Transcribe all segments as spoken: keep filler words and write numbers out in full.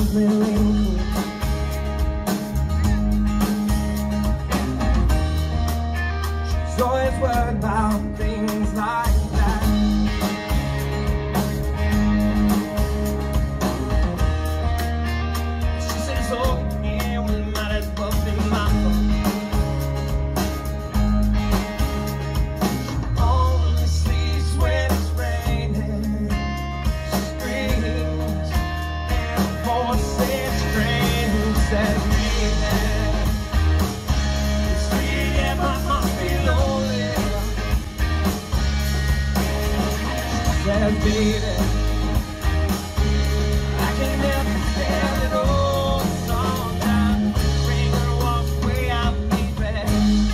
been she's always worried about things like that. She says, oh yeah, well it might as well be my fault. She only sleeps when it's raining. She screams and voices screams at me. Baby, I can never stand it all song down. Bring her walk away, I'll be back.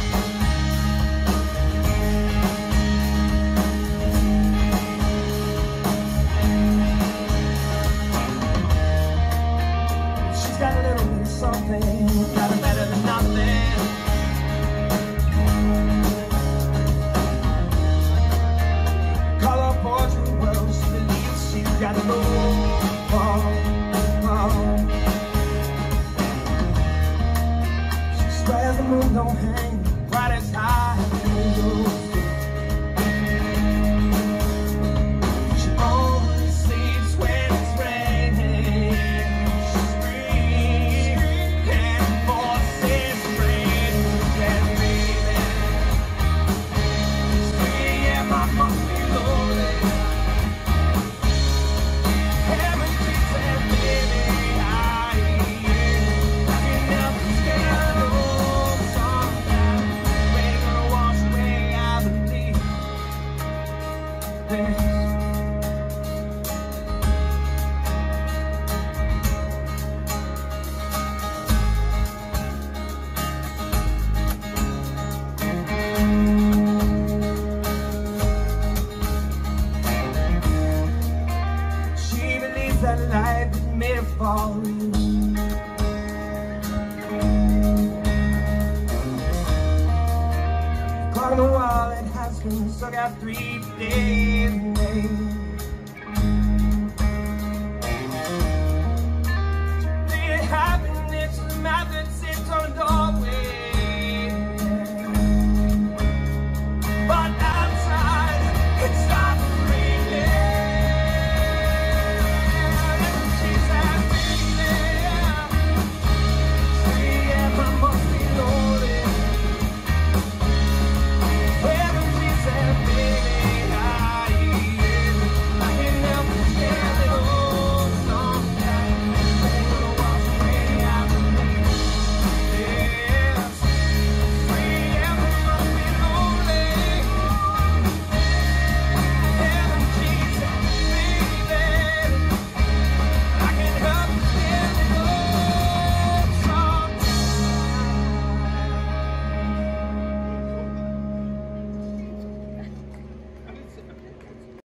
She's got a little bit of something, got her better than nothing. Color portrait. Got a low fall, fall. She swears the moon don't hang quite as high as it used to. She only sleeps when it's raining. She screams and voices screams at me. Three a m I must be lonely. She believes that life is made for you. Clock on the wall, it has been stuck out three days and days. Happiness is math.